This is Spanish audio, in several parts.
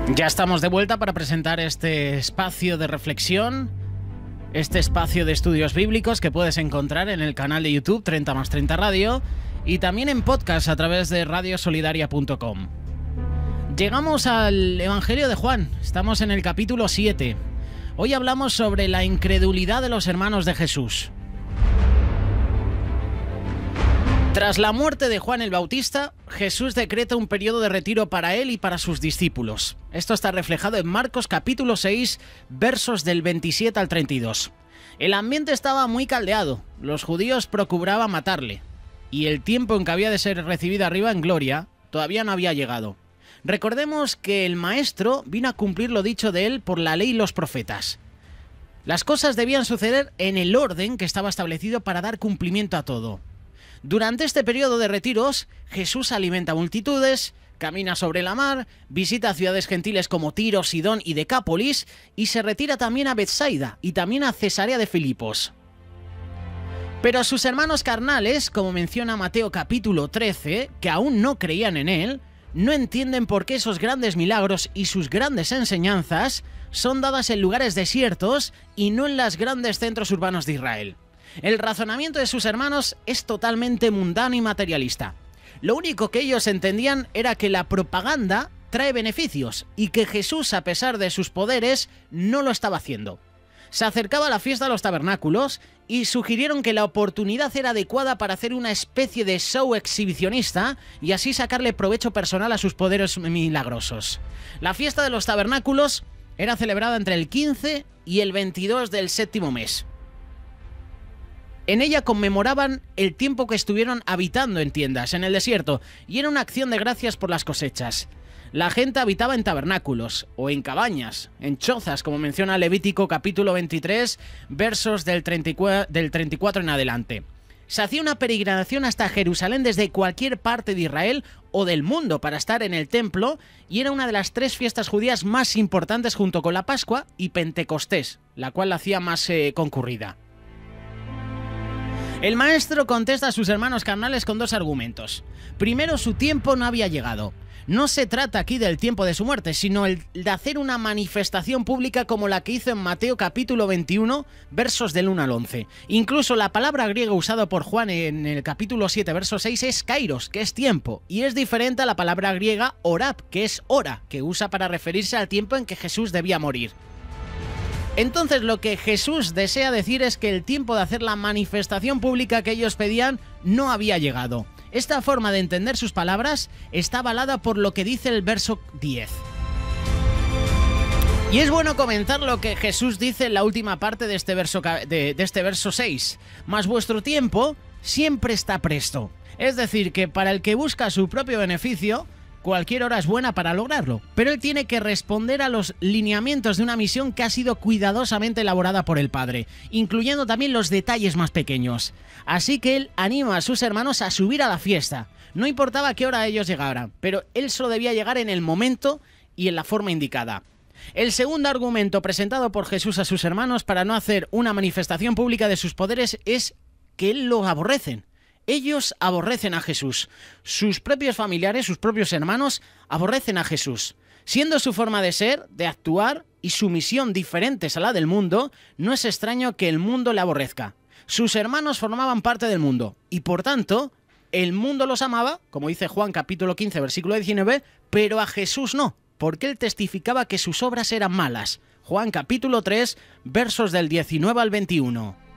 Ya estamos de vuelta para presentar este espacio de reflexión, este espacio de estudios bíblicos que puedes encontrar en el canal de YouTube 30 más 30 Radio y también en podcast a través de radiosolidaria.com. Llegamos al Evangelio de Juan, estamos en el capítulo 7. Hoy hablamos sobre la incredulidad de los hermanos de Jesús. Tras la muerte de Juan el Bautista, Jesús decreta un periodo de retiro para él y para sus discípulos. Esto está reflejado en Marcos capítulo 6, versos del 27 al 32. El ambiente estaba muy caldeado, los judíos procuraban matarle, y el tiempo en que había de ser recibido arriba en gloria todavía no había llegado. Recordemos que el Maestro vino a cumplir lo dicho de él por la ley y los profetas. Las cosas debían suceder en el orden que estaba establecido para dar cumplimiento a todo. Durante este periodo de retiros, Jesús alimenta multitudes, camina sobre la mar, visita ciudades gentiles como Tiro, Sidón y Decápolis, y se retira también a Betsaida y también a Cesarea de Filipos. Pero sus hermanos carnales, como menciona Mateo capítulo 13, que aún no creían en él, no entienden por qué esos grandes milagros y sus grandes enseñanzas son dadas en lugares desiertos y no en los grandes centros urbanos de Israel. El razonamiento de sus hermanos es totalmente mundano y materialista. Lo único que ellos entendían era que la propaganda trae beneficios y que Jesús, a pesar de sus poderes, no lo estaba haciendo. Se acercaba la fiesta de los tabernáculos y sugirieron que la oportunidad era adecuada para hacer una especie de show exhibicionista y así sacarle provecho personal a sus poderes milagrosos. La fiesta de los tabernáculos era celebrada entre el 15 y el 22 del séptimo mes. En ella conmemoraban el tiempo que estuvieron habitando en tiendas, en el desierto, y era una acción de gracias por las cosechas. La gente habitaba en tabernáculos, o en cabañas, en chozas, como menciona Levítico capítulo 23, versos del 34 en adelante. Se hacía una peregrinación hasta Jerusalén desde cualquier parte de Israel o del mundo para estar en el templo, y era una de las 3 fiestas judías más importantes junto con la Pascua y Pentecostés, la cual la hacía más concurrida. El Maestro contesta a sus hermanos carnales con 2 argumentos. Primero, su tiempo no había llegado. No se trata aquí del tiempo de su muerte, sino el de hacer una manifestación pública como la que hizo en Mateo capítulo 21, versos del 1 al 11. Incluso la palabra griega usada por Juan en el capítulo 7, verso 6 es kairos, que es tiempo, y es diferente a la palabra griega orap, que es hora, que usa para referirse al tiempo en que Jesús debía morir. Entonces lo que Jesús desea decir es que el tiempo de hacer la manifestación pública que ellos pedían no había llegado. Esta forma de entender sus palabras está avalada por lo que dice el verso 10. Y es bueno comentar lo que Jesús dice en la última parte de este verso 6. Mas vuestro tiempo siempre está presto. Es decir, que para el que busca su propio beneficio, cualquier hora es buena para lograrlo, pero él tiene que responder a los lineamientos de una misión que ha sido cuidadosamente elaborada por el Padre, incluyendo también los detalles más pequeños. Así que él anima a sus hermanos a subir a la fiesta. No importaba a qué hora ellos llegaran, pero él solo debía llegar en el momento y en la forma indicada. El segundo argumento presentado por Jesús a sus hermanos para no hacer una manifestación pública de sus poderes es que él lo aborrecen. Ellos aborrecen a Jesús. Sus propios familiares, sus propios hermanos, aborrecen a Jesús. Siendo su forma de ser, de actuar y su misión diferentes a la del mundo, no es extraño que el mundo le aborrezca. Sus hermanos formaban parte del mundo y, por tanto, el mundo los amaba, como dice Juan capítulo 15, versículo 19, pero a Jesús no, porque él testificaba que sus obras eran malas. Juan capítulo 3, versos del 19 al 21.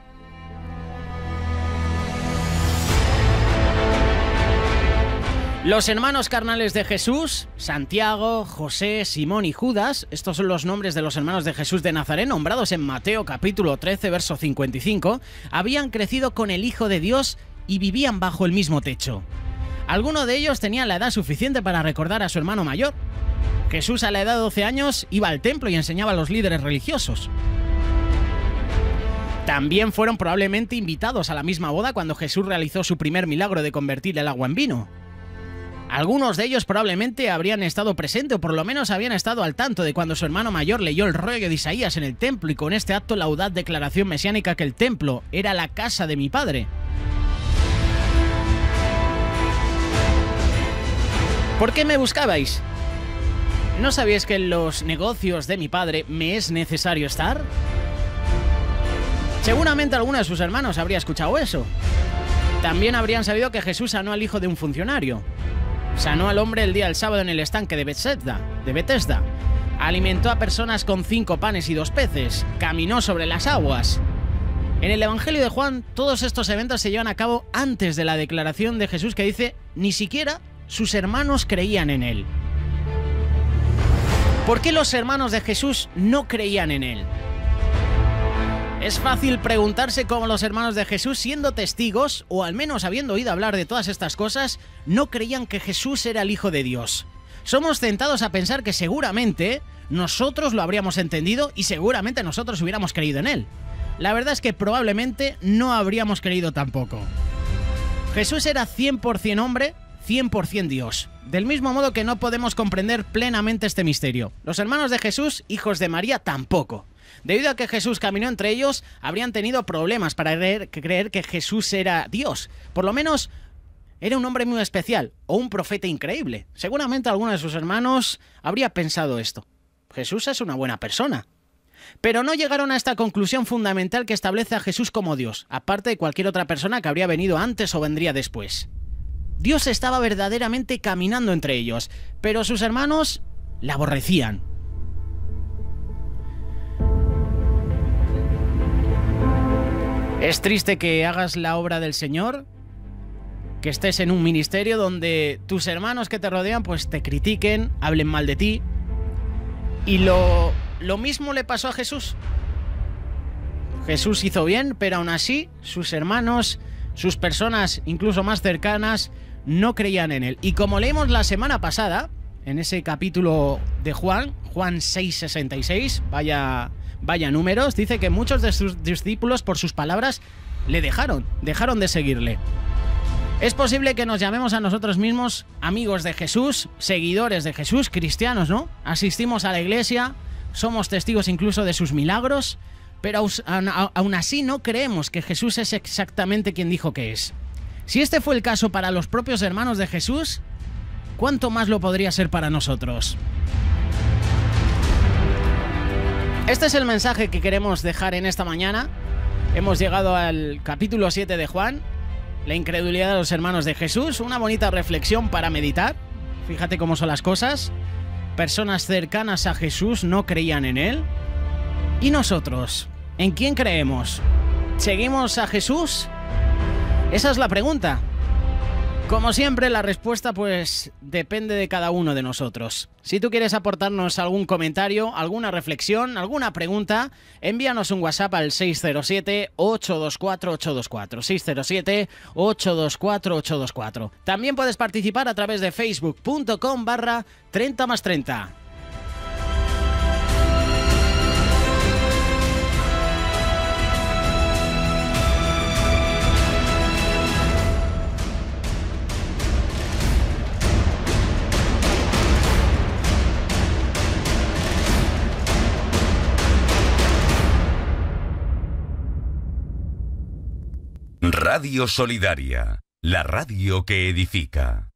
Los hermanos carnales de Jesús, Santiago, José, Simón y Judas, estos son los nombres de los hermanos de Jesús de Nazaret, nombrados en Mateo capítulo 13, verso 55, habían crecido con el Hijo de Dios y vivían bajo el mismo techo. Algunos de ellos tenían la edad suficiente para recordar a su hermano mayor. Jesús a la edad de 12 años iba al templo y enseñaba a los líderes religiosos. También fueron probablemente invitados a la misma boda cuando Jesús realizó su primer milagro de convertir el agua en vino. Algunos de ellos probablemente habrían estado presentes o por lo menos habían estado al tanto de cuando su hermano mayor leyó el rollo de Isaías en el templo y con este acto la audaz declaración mesiánica que el templo era la casa de mi padre. ¿Por qué me buscabais? ¿No sabíais que en los negocios de mi padre me es necesario estar? Seguramente alguno de sus hermanos habría escuchado eso. También habrían sabido que Jesús sanó al hijo de un funcionario. Sanó al hombre el día del sábado en el estanque de Betesda. Alimentó a personas con 5 panes y 2 peces. Caminó sobre las aguas. En el Evangelio de Juan, todos estos eventos se llevan a cabo antes de la declaración de Jesús que dice: ni siquiera sus hermanos creían en él. ¿Por qué los hermanos de Jesús no creían en él? Es fácil preguntarse cómo los hermanos de Jesús, siendo testigos, o al menos habiendo oído hablar de todas estas cosas, no creían que Jesús era el Hijo de Dios. Somos tentados a pensar que seguramente nosotros lo habríamos entendido y seguramente nosotros hubiéramos creído en él. La verdad es que probablemente no habríamos creído tampoco. Jesús era 100% hombre, 100% Dios. Del mismo modo que no podemos comprender plenamente este misterio. Los hermanos de Jesús, hijos de María, tampoco. Debido a que Jesús caminó entre ellos, habrían tenido problemas para creer que Jesús era Dios. Por lo menos, era un hombre muy especial o un profeta increíble. Seguramente alguno de sus hermanos habría pensado esto. Jesús es una buena persona. Pero no llegaron a esta conclusión fundamental que establece a Jesús como Dios, aparte de cualquier otra persona que habría venido antes o vendría después. Dios estaba verdaderamente caminando entre ellos, pero sus hermanos la aborrecían. Es triste que hagas la obra del Señor, que estés en un ministerio donde tus hermanos que te rodean pues te critiquen, hablen mal de ti. Y lo mismo le pasó a Jesús. Jesús hizo bien, pero aún así sus hermanos, sus personas incluso más cercanas, no creían en él. Y como leímos la semana pasada, en ese capítulo de Juan 6:66, vaya números, dice que muchos de sus discípulos por sus palabras le dejaron de seguirle. Es posible que nos llamemos a nosotros mismos amigos de Jesús, seguidores de Jesús, cristianos, ¿no? Asistimos a la iglesia, somos testigos incluso de sus milagros, pero aún así no creemos que Jesús es exactamente quien dijo que es. Si este fue el caso para los propios hermanos de Jesús, ¿cuánto más lo podría ser para nosotros? Este es el mensaje que queremos dejar en esta mañana. Hemos llegado al capítulo 7 de Juan, la incredulidad de los hermanos de Jesús, una bonita reflexión para meditar. Fíjate cómo son las cosas. Personas cercanas a Jesús no creían en él. ¿Y nosotros? ¿En quién creemos? ¿Seguimos a Jesús? Esa es la pregunta. Como siempre, la respuesta pues depende de cada uno de nosotros. Si tú quieres aportarnos algún comentario, alguna reflexión, alguna pregunta, envíanos un WhatsApp al 607-824-824. 607-824-824. También puedes participar a través de facebook.com/30+30. Radio Solidaria, la radio que edifica.